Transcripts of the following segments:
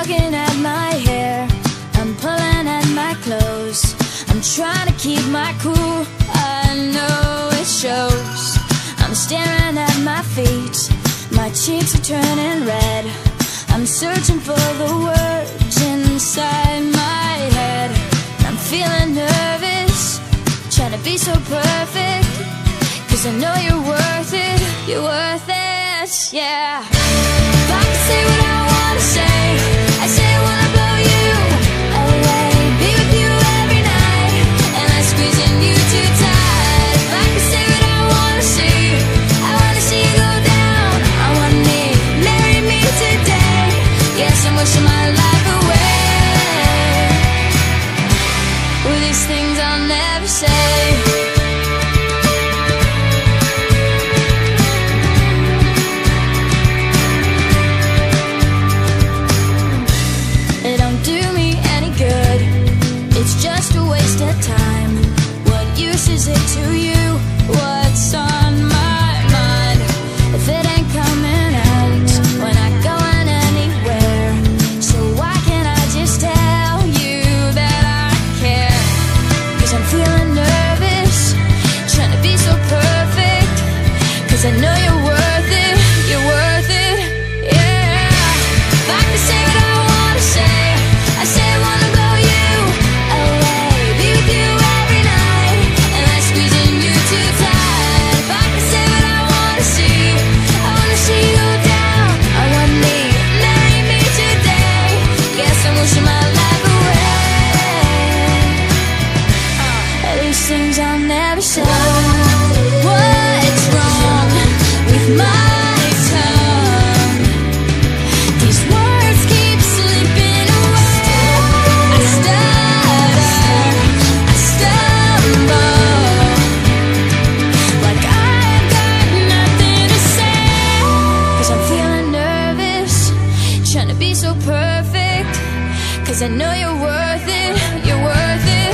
tugging at my hair, I'm pulling at my clothes, I'm trying to keep my cool, I know it shows. I'm staring at my feet, my cheeks are turning red, I'm searching for the words inside my head. I'm feeling nervous, trying to be so perfect, 'cause I know you're worth it, you're worth it, yeah. If I could say what I wanna say, I say I wanna blow you away, be with you every night, and I'm squeezing you too tight. If I could say what I wanna see, I wanna see you go down on one knee, marry me today, yes, I'm wishing my life away. Well, these things I'll never say. It's just a waste of time. What use is it to you? What's on my mind? If it ain't coming out, we're not going anywhere. So why can't I just tell you that I care? 'Cause I'm feeling nervous, trying to be so perfect, 'cause I know you're worth it, you're worth it, yeah. If I could say what I wanna say, I say I wanna blow you away, be with you every night, and I'm squeezing you too tight. If I could say what I wanna see, I wanna see you go down on one knee, marry me today, guess I'm wishing my life away. These things I'll never say. What's wrong with my tongue? These words keep slipping away. I stutter, I stumble, like I've got nothing to say. 'Cause I'm feeling nervous, trying to be so perfect, 'cause I know you're worth it, you're worth it.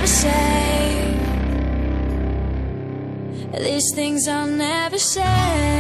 These things I'll never say.